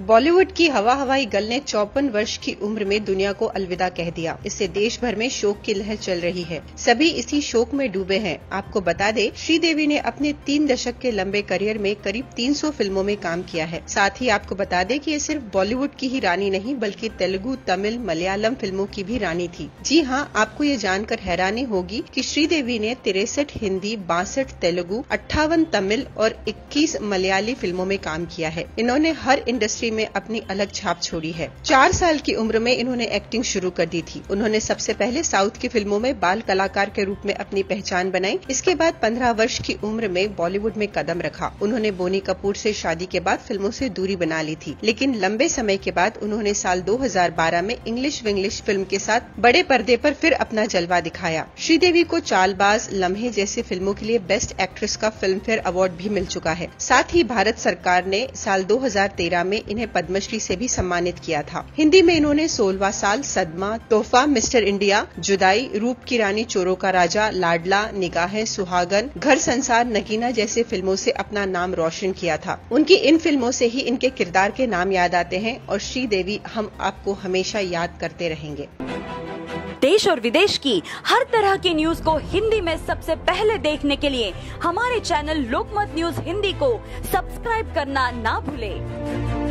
बॉलीवुड की हवाई गर्ल ने 54 वर्ष की उम्र में दुनिया को अलविदा कह दिया। इससे देश भर में शोक की लहर चल रही है। सभी इसी शोक में डूबे हैं। आपको बता दें, श्रीदेवी ने अपने 3 दशक के लंबे करियर में करीब 300 फिल्मों में काम किया है। साथ ही आपको बता दें कि ये सिर्फ बॉलीवुड की ही रानी नहीं बल्कि तेलुगु, तमिल, मलयालम फिल्मों की भी रानी थी। जी हाँ, आपको ये जानकर हैरानी होगी कि श्रीदेवी ने 63 हिंदी, 62 तेलुगु, 58 तमिल और 21 मलयाली फिल्मों में काम किया है। इन्होंने हर इंडस्ट्री में अपनी अलग छाप छोड़ी है। 4 साल की उम्र में इन्होंने एक्टिंग शुरू कर दी थी। उन्होंने सबसे पहले साउथ की फिल्मों में बाल कलाकार के रूप में अपनी पहचान बनाई। इसके बाद 15 वर्ष की उम्र में बॉलीवुड में कदम रखा। उन्होंने बोनी कपूर से शादी के बाद फिल्मों से दूरी बना ली थी, लेकिन लंबे समय के बाद उन्होंने साल 2012 में इंग्लिश विंग्लिश फिल्म के साथ बड़े पर्दे पर फिर अपना जलवा दिखाया। श्रीदेवी को चालबाज, लम्हे जैसी फिल्मों के लिए बेस्ट एक्ट्रेस का फिल्म फेयर अवार्ड भी मिल चुका है। साथ ही भारत सरकार ने साल 2013 में इन्हें पद्मश्री से भी सम्मानित किया था। हिंदी में इन्होंने 16वां साल, सदमा, तोहफा, मिस्टर इंडिया, जुदाई, रूप की रानी, चोरों का राजा, लाडला, निगाहें, सुहागन, घर संसार, नगीना जैसे फिल्मों से अपना नाम रोशन किया था। उनकी इन फिल्मों से ही इनके किरदार के नाम याद आते हैं और श्रीदेवी हम आपको हमेशा याद करते रहेंगे। देश और विदेश की हर तरह की न्यूज को हिंदी में सबसे पहले देखने के लिए हमारे चैनल लोकमत न्यूज हिंदी को सब्सक्राइब करना ना भूलें।